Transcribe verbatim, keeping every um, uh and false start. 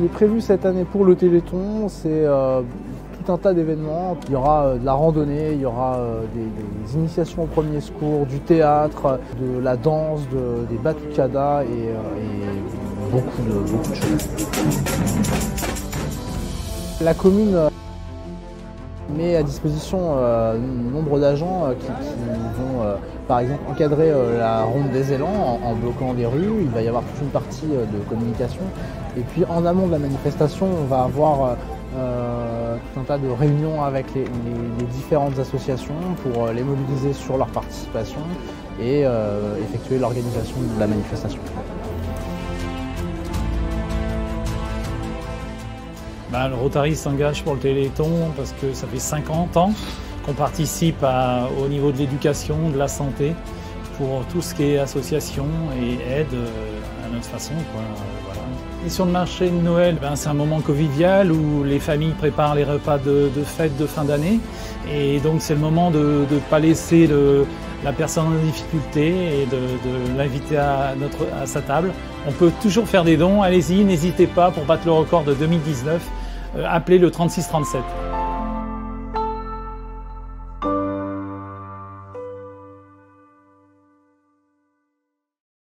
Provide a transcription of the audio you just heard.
qui est prévu cette année pour le Téléthon, c'est euh, tout un tas d'événements. Il y aura euh, de la randonnée, il y aura euh, des, des initiations au premier secours, du théâtre, de la danse, de, des batucadas et, euh, et beaucoup, de, beaucoup de choses. La commune euh, met à disposition euh, nombre d'agents euh, qui, qui vont euh, par exemple encadrer euh, la ronde des élans en, en bloquant des rues. Il va y avoir toute une partie euh, de communication. Et puis en amont de la manifestation, on va avoir euh, tout un tas de réunions avec les, les, les différentes associations pour les mobiliser sur leur participation et euh, effectuer l'organisation de la manifestation. Ben, le Rotary s'engage pour le Téléthon parce que ça fait cinquante ans qu'on participe à, au niveau de l'éducation, de la santé, pour tout ce qui est association et aide à notre façon, quoi. Voilà. Et sur le marché de Noël, ben, c'est un moment convivial où les familles préparent les repas de, de fête de fin d'année. Et donc c'est le moment de ne pas laisser le, la personne en difficulté et de, de l'inviter à, notre, à sa table. On peut toujours faire des dons, allez-y, n'hésitez pas pour battre le record de deux mille dix-neuf. Euh, appelez le trente-six trente-sept.